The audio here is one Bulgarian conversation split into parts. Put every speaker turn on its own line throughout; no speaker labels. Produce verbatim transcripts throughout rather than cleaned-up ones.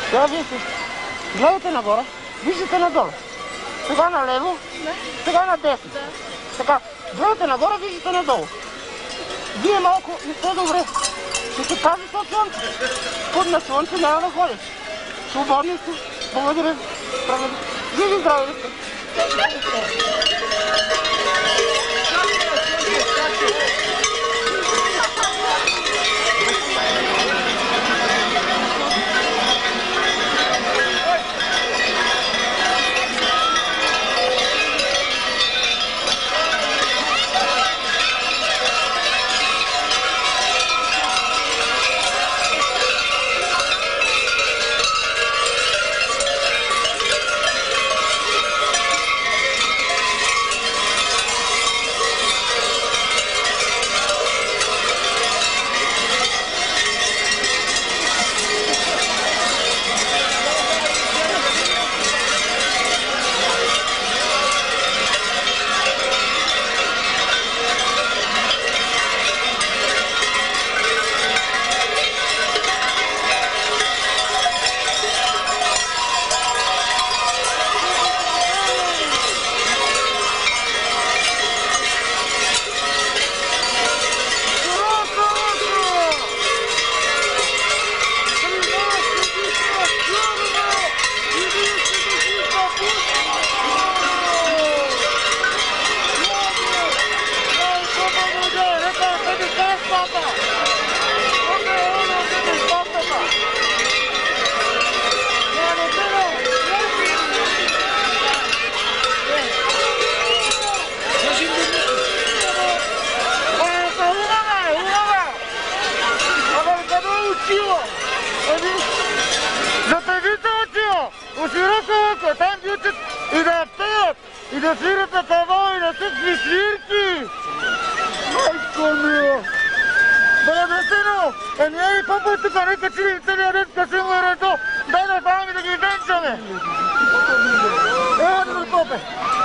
Сега вижте, гледате нагоре, виждате надолу. Сега налево, сега надесно. Така, гледате нагоре, виждате надолу. Вие малко не сте добре. Ще се пази от слънце. Под на слънце няма да ходиш. Свободни сте. Благодаря. Живи здрави сте. И да свират на тавал и да всички свирки! Майко мило! Брадестино! Е, ние и попой тук, нека чили целият ден късимо и рето! Дай да фалми да ги венчаме! Ева да ме попе!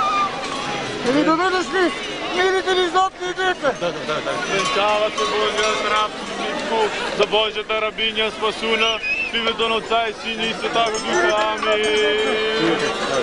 Еми добре дошли! Милите ли златни деца!
Да, да, да, да. Венчава се Божия раб, Митко, за Божията рабиня спасуна, в името на Отца и Сина и Святаго Духа. Амин!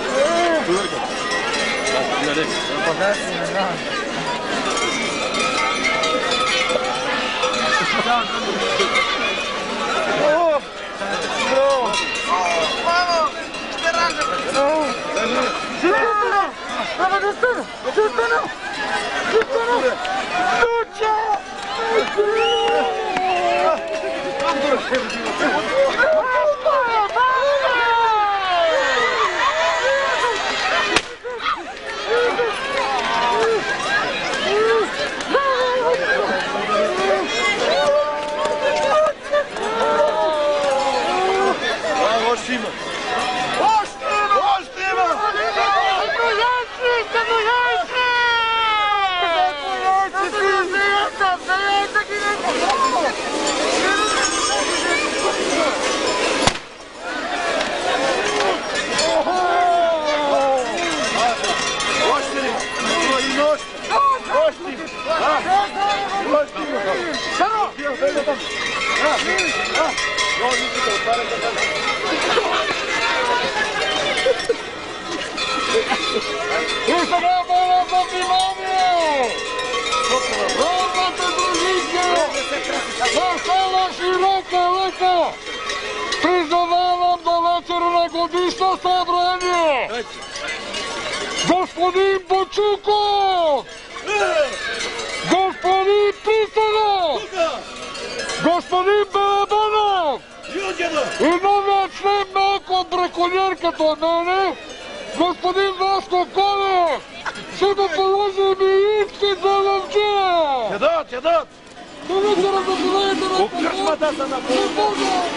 И сега моля за внимание! Родната дружище! За села широка лека! Призовавам до вечера на годишно събрание! Господин Бочуков! Господин Писанов! Господин Балабанов! И новият член малко от браконьерката от мене, господин Васко Колев! Ще го положим и иски за лъвче!
Ядат, ядат!
До вечера заповядайте на
кръчмата са на